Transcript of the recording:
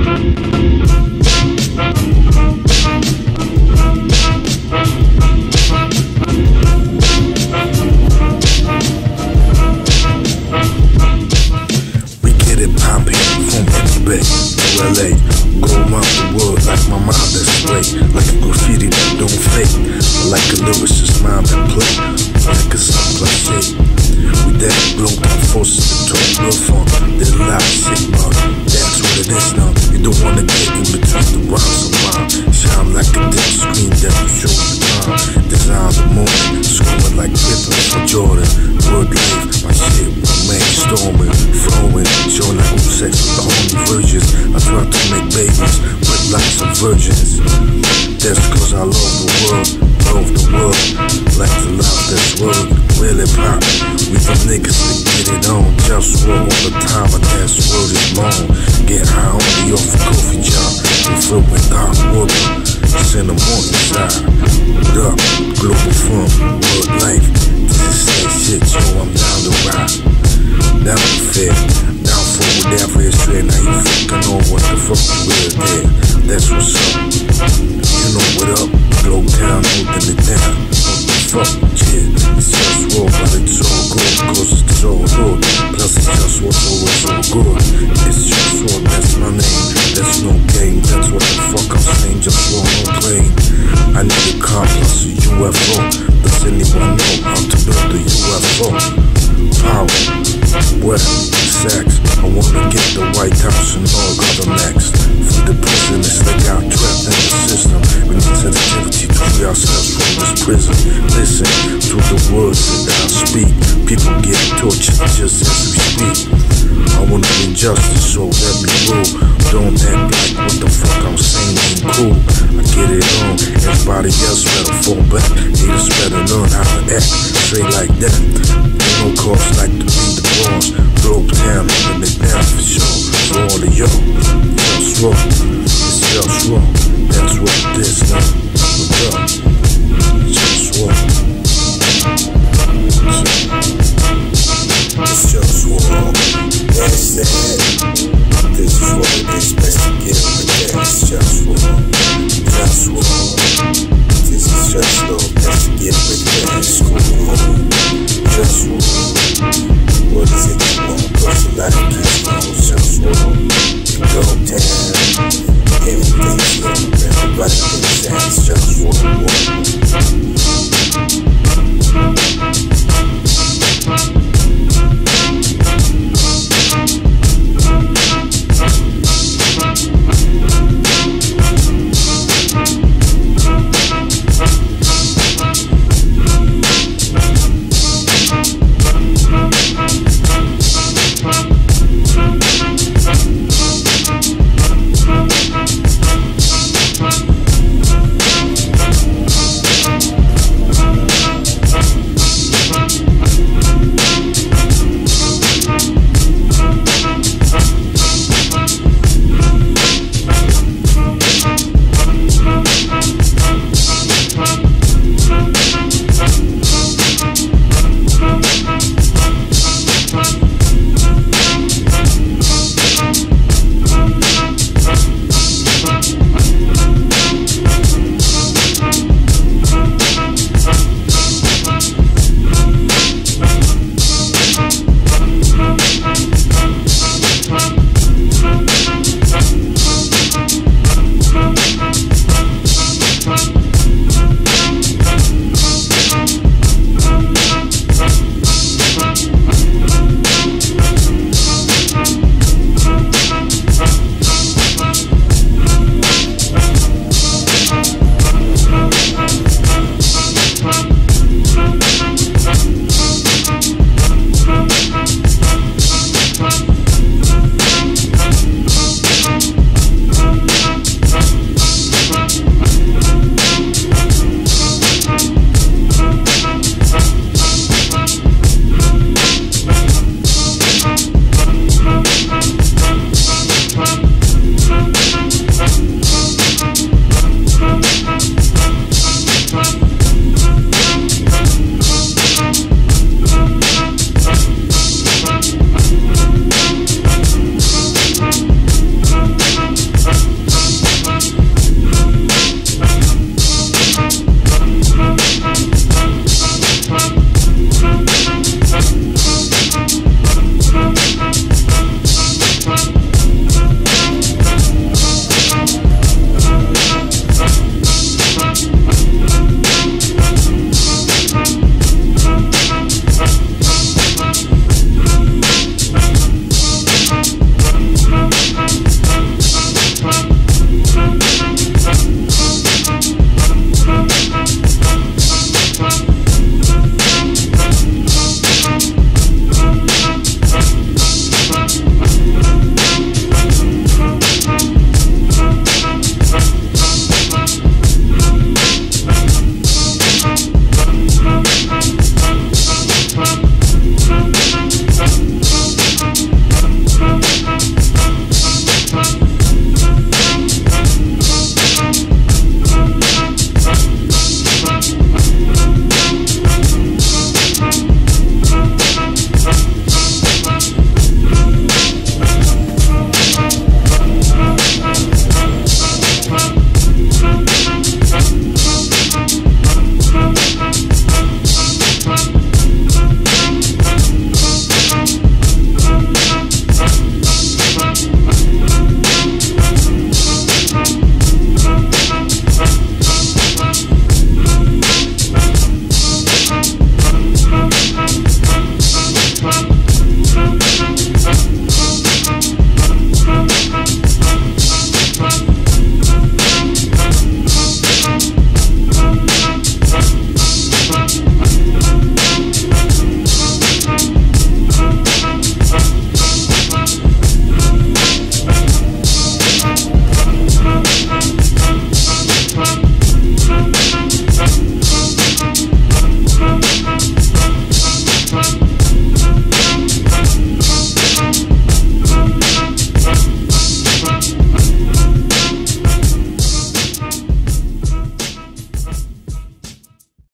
LA, go around the world like my mind display, like a graffiti that don't fake, like a lyricist mind that play, like a simple shape. We that blow by forces to talk real fun, there's a lot of sigma, that's what it is now. You don't wanna get in between the rhymes of mine, shine like a dim screen that will show the time. Design the moment, screwing like Pippen for Jordan. Word life, my shit, my man storming, flowing, showing like who's sex with the holy virgins. I try to make babies with lots of virgins. That's cause I love the world, like to love this world, really pop. We the niggas that get it on, just roll all the time, but that word is long. Get high only off a coffee job, we fill with hot water, it's in the morning side. What up, global fun, world life, this is that shit, yo, I'm down to ride. Down to fair, down for whatever is straight, now you fucking know what the fuck you will there. That's what's up, you know what up, glow town, holding it down. What the fuck, yeah, it's just raw, but it's all good, cause it's all good. Plus it's just what's always so good. It's just raw, that's my name, that's no game. That's what the fuck I'm saying, just raw, no plane. I need a car plus a UFO. Does anyone know how to build a UFO? Power, wealth, sex. I wanna get the White House and all other next. Free the prisoners that got trapped in the system. We need sensitivity to free ourselves from this prison. Listen to the words that I speak. People get tortured just as we speak. I wanna be justice, so let me rule. Don't act like what the fuck I'm saying ain't cool. I get it on, everybody else better fall back. Haters better learn how to act straight like that. Ain't no cause like to be the boss. Blow town, holding it down for sure. For all of y'all, just raw, it's just raw. That's what it is now.